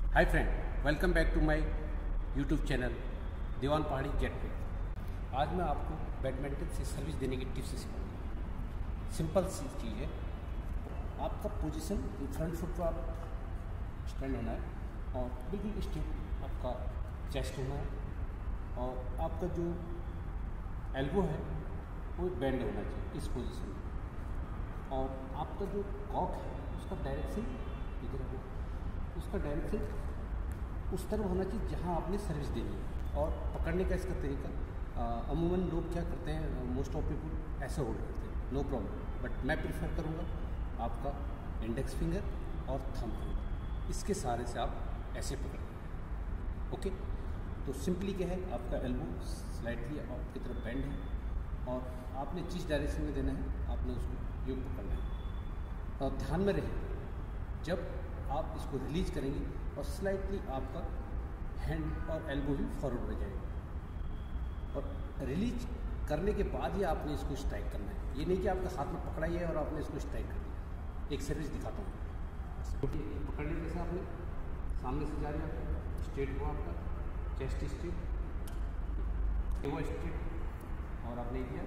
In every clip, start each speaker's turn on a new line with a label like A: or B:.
A: Hi friend, welcome back to my YouTube channel Diwan Pahadi जेट पे। आज मैं आपको बैडमिंटन से सर्विस देने की टिप्स सिखाऊंगा। सिंपल सी चीज़ है, आपका पोजीशन फ्रंट फुट पर आप स्टैंड होना है और बिल्कुल स्ट्रेट आपका चेस्ट होना है और आपका जो एल्बो है वो बेंड होना चाहिए इस पोजीशन में। और आपका जो कॉक है उसका डायरेक्शन इधर हो, उसका डायरेक्शन उस तरफ होना चाहिए जहां आपने सर्विस देनी है। और पकड़ने का इसका तरीका अमूमन लोग क्या करते हैं, मोस्ट ऑफ पीपल ऐसे होल्ड करते हैं, नो प्रॉब्लम, बट मैं प्रीफर करूँगा आपका इंडेक्स फिंगर और थंब फिंगर, इसके सहारे से आप ऐसे पकड़ें। ओके, तो सिंपली क्या है, आपका एल्बो स्लाइटली आपकी तरफ बेंड है और आपने जिस डायरेक्शन में देना है आपने उसको यूँ पकड़ना है। और ध्यान में रहे, जब आप इसको रिलीज करेंगे और स्लाइटली आपका हैंड और एल्बो भी फॉरवर्ड हो जाएगा और रिलीज करने के बाद ही आपने इसको स्ट्राइक करना है। ये नहीं कि आपके हाथ में पकड़ा ही है और आपने इसको स्ट्राइक कर दिया। एक सर्विस दिखाता हूँ। पकड़ने जैसे आपने सामने से जा रहे हैं, स्ट्रेट हुआ आपका चेस्ट स्ट्रेट, वो स्ट्रेट और आपने किया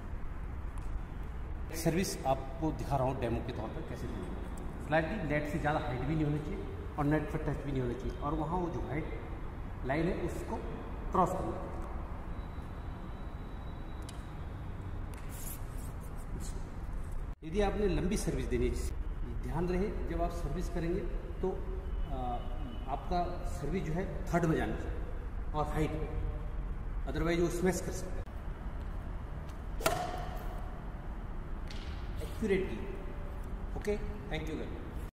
A: सर्विस। आपको दिखा रहा हूँ डेमो के तौर पर कैसे देंगे। स्लाइटली नेट से ज़्यादा हाइट भी नहीं होनी चाहिए और नेट पर टच भी नहीं होना चाहिए और वहाँ वो जो हाइट लाइन है उसको क्रॉस करना है। यदि आपने लंबी सर्विस देनी है, ध्यान रहे जब आप सर्विस करेंगे तो आपका सर्विस जो है थर्ड में जाना चाहिए और हाइट में, अदरवाइज वो स्मैश कर सकता है। Accurately. Okay, thank you guys.